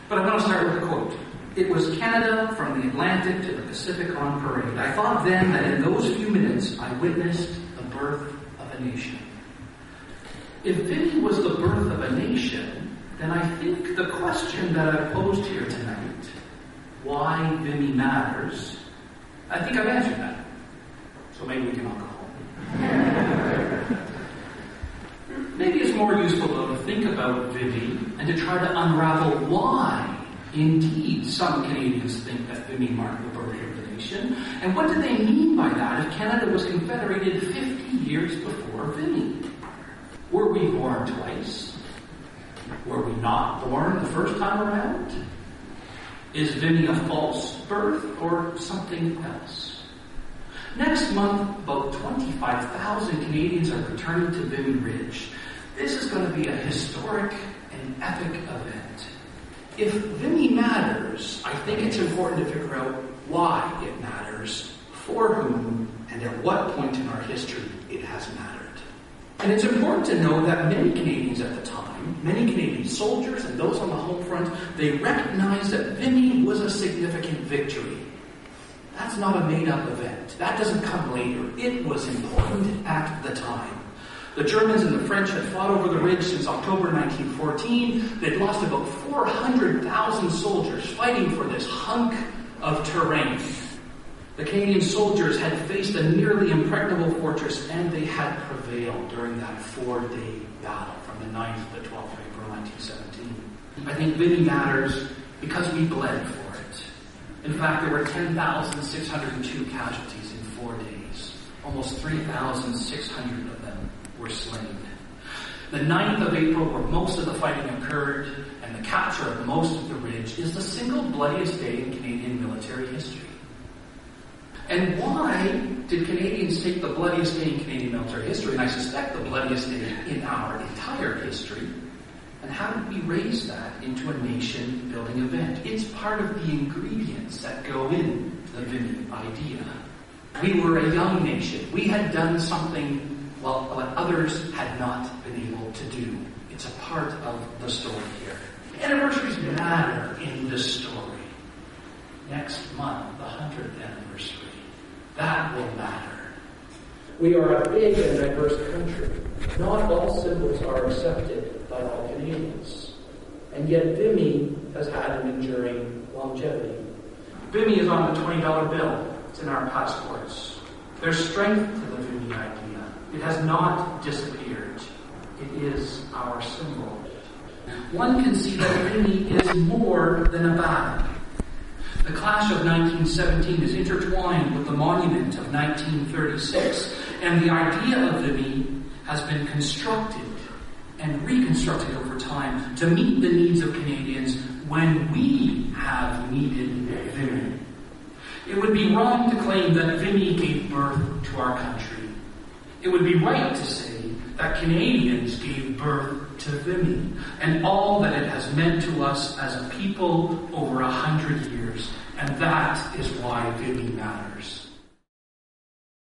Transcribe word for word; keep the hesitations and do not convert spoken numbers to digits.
But I'm going to start with a quote. It was Canada from the Atlantic to the Pacific on parade. I thought then that in those few minutes I witnessed the birth of a nation. If Vimy was the birth of a nation, then I think the question that I posed here tonight, why Vimy matters, I think I've answered that. So maybe we can all go home. Maybe it's more useful, though, to think about Vimy and to try to unravel why, indeed, some Canadians think that Vimy marked the birth of the nation. And what did they mean by that if Canada was confederated fifty years before Vimy? Were we born twice? Were we not born the first time around? Is Vimy a false birth or something else? Next month, about twenty-five thousand Canadians are returning to Vimy Ridge. This is going to be a historic and epic event. If Vimy matters, I think it's important to figure out why it matters, for whom, and at what point in our history it has mattered. And it's important to know that many Canadians at the time, many Canadian soldiers and those on the home front, they recognized that Vimy was a significant victory. That's not a made-up event. That doesn't come later. It was important at the time. The Germans and the French had fought over the ridge since October nineteen fourteen. They'd lost about four hundred thousand soldiers fighting for this hunk of terrain. The Canadian soldiers had faced a nearly impregnable fortress, and they had prevailed during that four-day battle from the ninth to the twelfth of April nineteen seventeen. I think Vimy matters because we bled for it. In fact, there were ten thousand six hundred two casualties in four days. Almost three thousand six hundred of them were slain. The ninth of April, where most of the fighting occurred, and the capture of most of the ridge, is the single bloodiest day in Canadian military history. And why did Canadians take the bloodiest day in Canadian military history, and I suspect the bloodiest day in our entire history, and how did we raise that into a nation-building event? It's part of the ingredients that go in the Vimy idea. We were a young nation. We had done something, well, what others had not been able to do. It's a part of the story here. Anniversaries matter in this story. Next month, the hundredth anniversary. That will matter. We are a big and diverse country. Not all symbols are accepted by all Canadians. And yet Vimy has had an enduring longevity. Vimy is on the twenty dollar bill. It's in our passports. There's strength to the Vimy idea. It has not disappeared. It is our symbol. One can see that Vimy is more than a battle. The clash of nineteen seventeen is intertwined with the monument of nineteen thirty-six, and the idea of Vimy has been constructed and reconstructed over time to meet the needs of Canadians when we have needed Vimy. It would be wrong to claim that Vimy gave birth to our country. It would be right to say that Canadians gave birth to Vimy and all that it has meant to us as a people over a hundred years. And that is why Vimy matters.